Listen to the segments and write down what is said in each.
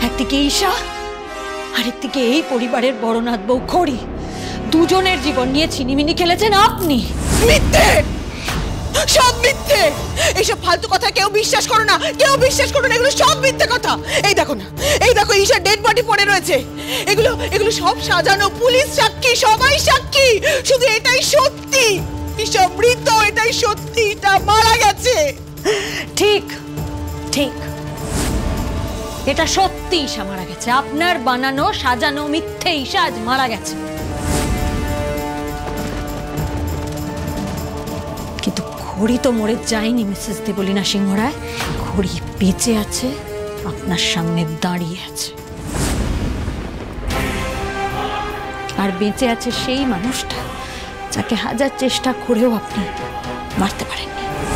একদিকে ঈশা, আরেকদিকে এই পরিবারের বড়নাথ বউ খড়ি। দুজনের জীবন নিয়ে ছিনিমিনি খেলেছেন আপনি। মিথ্যে, সব মিথ্যে। এইসব ফালতু কথা কেউ বিশ্বাস করো না, কেউ বিশ্বাস করো না, এগুলো সব মিথ্যে কথা। এই দেখো না, এই দেখো ঈশার ডেড বডি পড়ে রয়েছে। এগুলো এগুলো সব সাজানো, পুলিশ সাক্ষী, সবাই সাক্ষী। শুধু এটাই সত্যি, ঈশা মৃত, এটাই সত্যি, এটা মারা গেছে। ঠিক ঠিক, এটা সত্যি ঈশা মারা গেছে। আপনার বানানো সাজানো মিথ্যে ঈশা আজ মারা গেছে। কিন্তু খড়ি তো মরে যায়নি মিসেস দেবলীনা সিংহ রায়। খড়ি বেঁচে আছে, আপনার সামনে দাঁড়িয়ে আছে। আর বেঁচে আছে সেই মানুষটা যাকে হাজার চেষ্টা করেও আপনি মারতে পারেননি।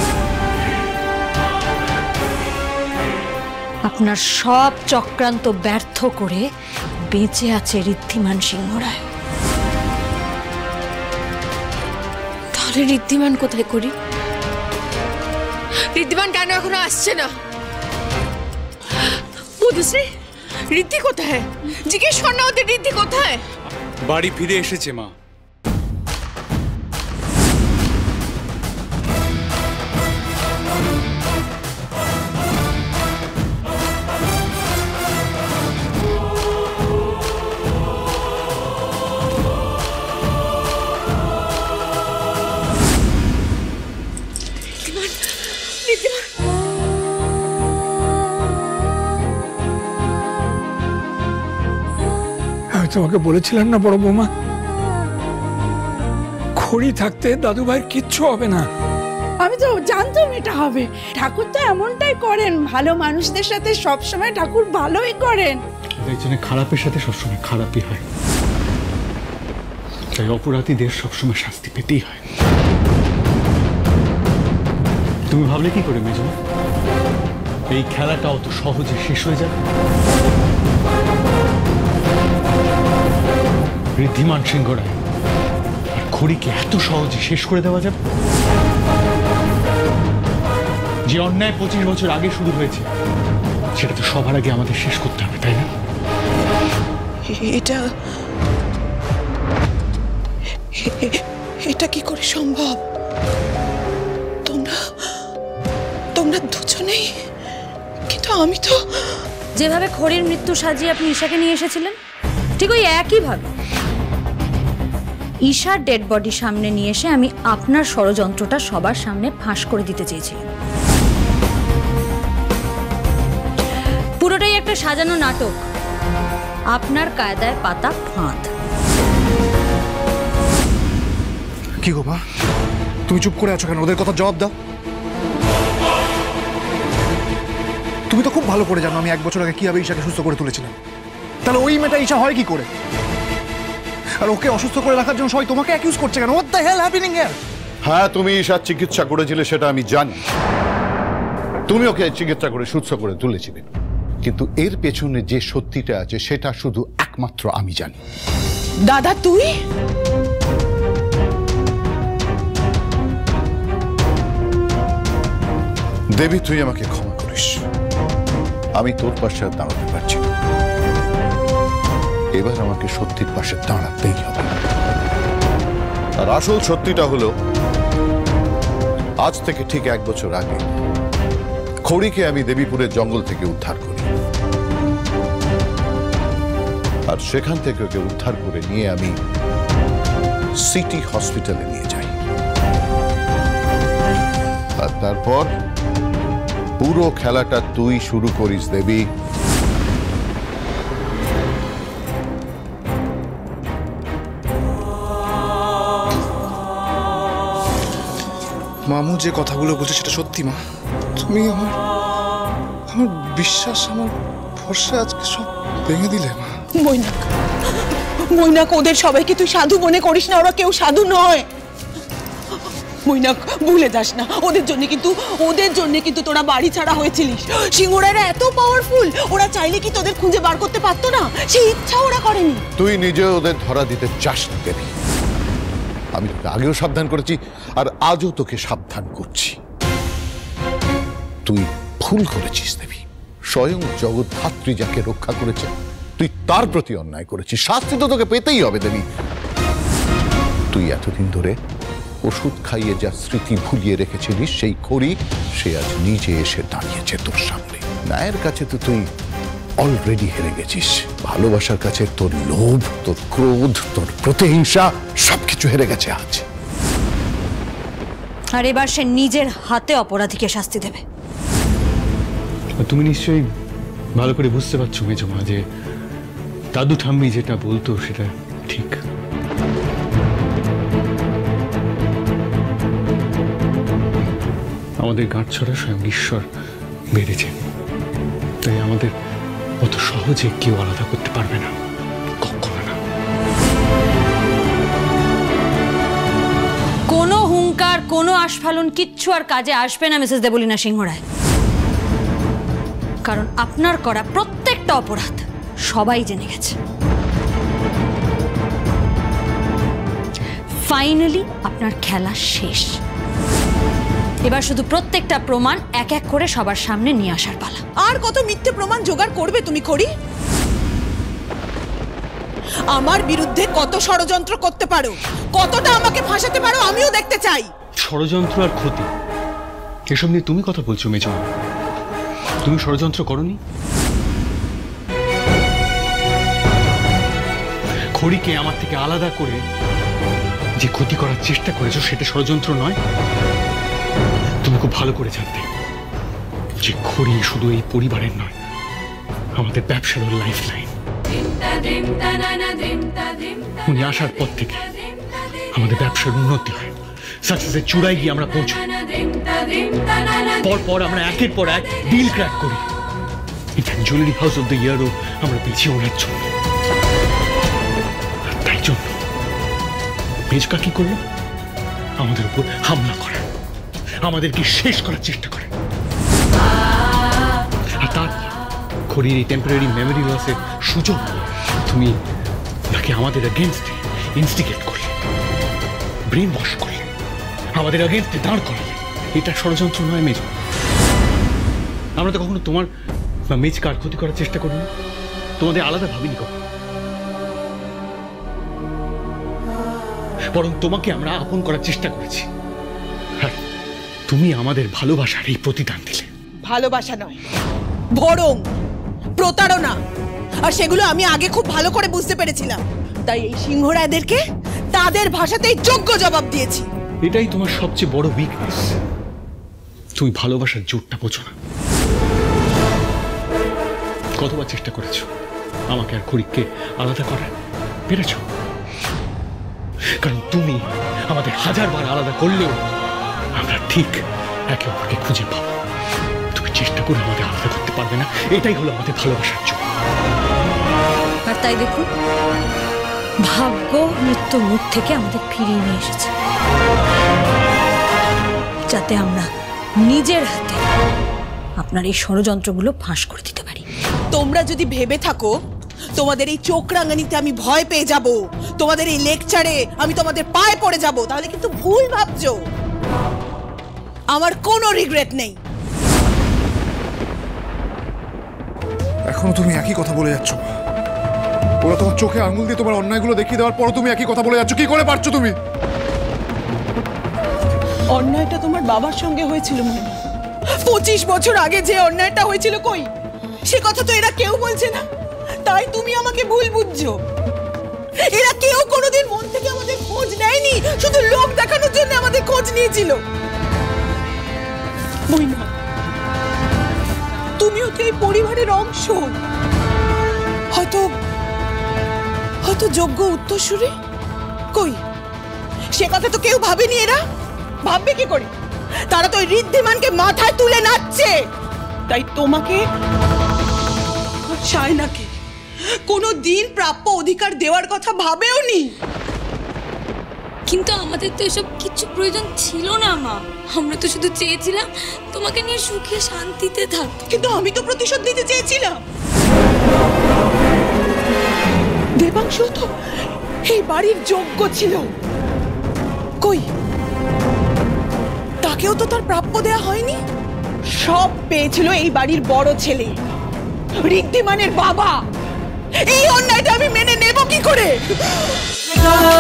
আপনার সব চক্রান্ত ব্যর্থ করে বেঁচে আছে ঋদ্ধিমান সিংহ রায়। তাহলে ঋদ্ধিমান কোথায় করি? ঋদ্ধিমান কেন এখনো আসছে না? বুঝছি ঋদ্ধি কোথায়? জিজ্ঞেস কর না ওদের, ঋদ্ধি কোথায়? বাড়ি ফিরে এসেছে মা। তোমাকে বলেছিলাম না বড় বৌমা, খড়ি থাকতে দাদু ভাইয়ের কিচ্ছু হবে না। আমি তো জানতাম এটা হবে। ঠাকুর তো এমনটাই করেন, ভালো মানুষদের সাথে সবসময় ঠাকুর ভালোই করেন। একজনের খারাপের সাথে সবসময় খারাপই হয়, তাই অপরাধীদের সবসময় শাস্তি পেতেই হয়। তুমি ভাবলে কি করে মেজমা এই খেলাটা অত সহজে শেষ হয়ে যাবে? ঋদ্ধিমান সিংহ রায় আর খড়িকে এত সহজে শেষ করে দেওয়া যাবে? যে অন্যায় 25 বছর আগে শুরু হয়েছে সেটা তো সবার আগে আমাদের শেষ করতে হবে, তাই না? এটা কি করে সম্ভব? তোমরা দুজনেই। কিন্তু আমি তো যেভাবে খড়ির মৃত্যু সাজিয়ে আপনি ঈশাকে নিয়ে এসেছিলেন, ঠিক ওই একইভাবে ঈশার ডেড বডি সামনে নিয়ে এসে আমি আপনার ষড়যন্ত্রটা সবার সামনে ফাঁস করে দিতে চেয়েছিলাম। পুরোটাই একটা সাজানো নাটক, আপনার কায়দায় পাতা ফাঁদ। কি গো মা, তুমি চুপ করে আছো কেন? ওদের কথা জবাব দাও। তুমি তো খুব ভালো করে জানো আমি 1 বছর আগে কিভাবে ঈশাকে সুস্থ করে তুলেছিলাম। তাহলে ওই মেয়েটা ঈশা হয় কি করে? আর ওকে অসুস্থ করে রাখার জন্য সবাই তোমাকে অ্যাকিউজ করছে কেন? What the hell happening here? হ্যাঁ, তুমি ঈশার চিকিৎসা করেছিলে সেটা আমি জানি। তুমি ওকে চিকিৎসা করে সুস্থ করে তুলেছিলে, কিন্তু এর পেছনে যে সত্যিটা আছে সেটা শুধু একমাত্র আমি জানি। দাদা তুই? দেবী, তুই আমাকে ক্ষমা করিস। আমি তোর পাশে আর দাঁড়াতে পারছি না। এবার আমাকে সত্যির পাশে দাঁড়াতেই হবে। আর আসল সত্যিটা হলো, আজ থেকে ঠিক 1 বছর আগে খড়িকে আমি দেবীপুরের জঙ্গল থেকে উদ্ধার করি। আর সেখান থেকে ওকে উদ্ধার করে নিয়ে আমি সিটি হসপিটালে নিয়ে যাই। আর তারপর পুরো খেলাটা তুই শুরু করিস দেবী। মামু যে কথাগুলো বলছে সেটা সত্যি মা? তুমি আমার বিশ্বাস, আমার ভরসা আজকে সব ভেঙে দিলে মা। মৈনাক, ওদের সবাইকে তুই সাধু মনে করিস না, ওরা কেউ সাধু নয়। মৈনাক, ভুলে যাস না, ওদের জন্য কিন্তু তোরা বাড়ি ছাড়া হয়েছিলিস। সিংহরায়রা এত পাওয়ারফুল, ওরা চাইলে কি তোদের খুঁজে বার করতে পারতো না? সেই ইচ্ছা ওরা করেনি। তুই নিজে ওদের ধরা দিতে চাস না দেবী। আমি তোকে আগেও সাবধান করেছি আর আজও তোকে সাবধান করছি। তুই ভুল করেছিস দেবী, স্বয়ং জগৎধাত্রী যাকে রক্ষা করেছে তুই তার প্রতি অন্যায় করেছিস, শাস্তি তো তোকে পেতেই হবে দেবী। তুই এতদিন ধরে ওষুধ খাইয়ে যা স্মৃতি ভুলিয়ে রেখেছিলিস সেই খড়ি সে আজ নিজে এসে দাঁড়িয়েছে তোর সামনে। ন্যায়ের কাছে তো তুই অলরেডি হেরে গেছিস, ভালোবাসার কাছে তোর লোভ, তোর ক্রোধ, তোর প্রতিহিংসা সবকিছু হেরে গেছে আজ। আর এবার সে নিজের হাতে অপরাধীকে শাস্তি দেবে। তুমি নিশ্চয়ই ভালো করে বুঝতে পারছো মেজমা যে দাদু ঠাম্মি যেটা বলতো সেটা ঠিক। আমাদের গাঁটছড়া স্বয়ং ঈশ্বর বেঁধেছেন, তাই আমাদের অত সহজে কেউ আলাদা করতে পারবে না, কখনো না। কোনো হুঙ্কার, কোনো আস্ফালন কিচ্ছু আর কাজে আসবে না মিসেস দেবলীনা সিংহ রায়। কারণ আপনার করা প্রত্যেকটা অপরাধ সবাই জেনে গেছে। ফাইনালি আপনার খেলা শেষ। এবার শুধু প্রত্যেকটা প্রমাণ এক এক করে সবার সামনে নিয়ে আসার পালা। আর কত মিথ্যে প্রমাণ জোগাড় করবে তুমি করি? আমার বিরুদ্ধে কত ষড়যন্ত্র করতে পারো, কতটা আমাকে ফাঁসাতে পারো আমিও দেখতে চাই। ষড়যন্ত্র আর ক্ষতি এসব নিয়ে তুমি কথা বলছো মেজমা? তুমি ষড়যন্ত্র করনি? খড়িকে আমার থেকে আলাদা করে যে ক্ষতি করার চেষ্টা করেছো সেটা ষড়যন্ত্র নয়? তুমি খুব ভালো করে জানতে যে খড়ি শুধু এই পরিবারের নয়, আমাদের ব্যবসার লাইফ লাইন। উনি আসার পর থেকে আমাদের ব্যবসার উন্নতি হয়, সাকসেসের চূড়ায় গিয়ে আমরা পৌঁছাই। পর আমরা একের পর এক ডিল ক্র্যাক করি। In fact jewellery house of the ইয়ারও আমরা পেয়েছি ওনার জন্য। তাই জন্য মেজকা কি করলো? আমাদের উপর হামলা করে, আমাদেরকে শেষ করার চেষ্টা করে। আর তার খড়ির এই টেম্পোরারি মেমোরি লসের সুযোগ তুমি তাকে আমাদের এগেনস্টে ইনস্টিগেট করলে, ব্রেন ওয়াশ করলে, আমাদের এগেনস্টে দাঁড় করালে। এটা ষড়যন্ত্র নয় মেজ? আমরা তো কখনো তোমার বা মেজকার ক্ষতি করার চেষ্টা করিনি, তোমাদের আলাদা ভাবিনি কখনো। বরং তোমাকে আমরা আপন করার চেষ্টা করেছি। আর তুমি আমাদের ভালোবাসার এই প্রতিদান দিলে। ভালোবাসা নয়, বরং প্রতারণা। আর সেগুলো আমি আগে খুব ভালো করে বুঝতে পেরেছিলাম, তাই এই সিংহরায়দেরকে তাদের ভাষাতেই যোগ্য জবাব দিয়েছি। এটাই তোমার সবচেয়ে বড় উইকনেস, তুমি ভালোবাসার জোরটা বোঝো না। কতবার চেষ্টা করেছো আমাকে আর খড়িককে আলাদা করার, পেরেছ? কারণ তুমি আমাদের হাজারবার আলাদা করলেও আমরা ঠিক একে অপরকে খুঁজে পাবো। তুমি চেষ্টা করে আমাদের আলাদা করতে পারবে না, এটাই হলো আমাদের ভালোবাসার জোর। আর তাই দেখুন, ভাগ্য মৃত্যুর মুখ থেকে আমাদের ফিরিয়ে নিয়ে এসেছে, যাতে আমরা নিজের হাতে আপনার এই ষড়যন্ত্রগুলো ফাঁস করে দিতে পারি। তোমরা যদি ভেবে থাকো তোমাদের এই চোখ রাঙানিতে আমি ভয় পেয়ে যাব, তোমাদের এই লেকচারে আমি তোমাদের পায়ে পড়ে যাব, তাহলে কিন্তু ভুল ভাবছো। আমার কোনো রিগ্রেট নেই। এখনো তুমি একই কথা বলে যাচ্ছ। ওরা তোমার চোখে আঙুল দিয়ে তোমার অন্যায়গুলো দেখিয়ে দেওয়ার পরও তুমি একই কথা বলে যাচ্ছ। কি করে পারছো তুমি? অন্যায়টা তোমার বাবার সঙ্গে হয়েছিল মনে হয়। 25 বছর আগে যে অন্যায়টা হয়েছিল কই, সে কথা তো এরা কেউ বলছে না। তাই তুমি আমাকে ভুল বুঝছো। এরা কেউ কোনোদিন মন থেকে আমাদের খোঁজ নেয়নি, শুধু লোক দেখানোর জন্য আমাদের খোঁজ নিয়েছিল। মইনা, তুমিও তো এই পরিবারের অংশ, হয়তো যোগ্য উত্তরসূরি। কই, সে কথা তো কেউ ভাবেনি। এরা ভাববে কি করে? তারা তো ওই ঋদ্ধিমানকে মাথায় তুলে নাচছে। তাই তোমাকে সায়নাকে কোনো দিন প্রাপ্য অধিকার দেওয়ার কথা ভাবেও নি। কিন্তু আমাদের তো এসব কিছু প্রয়োজন ছিল না মা। আমরা তো শুধু চেয়েছিলাম তোমাকে নিয়ে সুখে শান্তিতে থাকতে। কিন্তু আমি তো প্রতিশোধ নিতে চেয়েছিলাম। দেবাংশু তো এই বাড়ির যোগ্য ছিল। কই, তাকেও তো তার প্রাপ্য দেয়া হয়নি। সব পেয়েছিল এই বাড়ির বড় ছেলে। ঋদ্ধিমানের বাবা, এই অন্যায়টা আমি মেনে নেব কি করে?